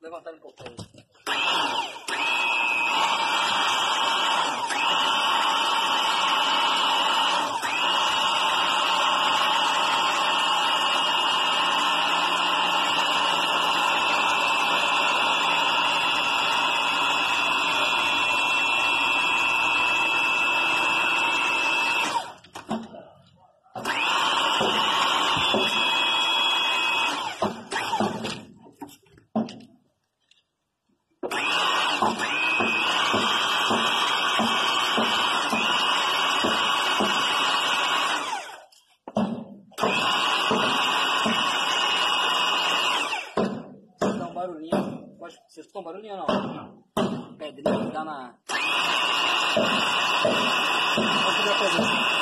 levantar um pouco aí. Você escutou um barulhinho ou não? Não. Pedrinha que dá na... Vou fazer a coisa assim.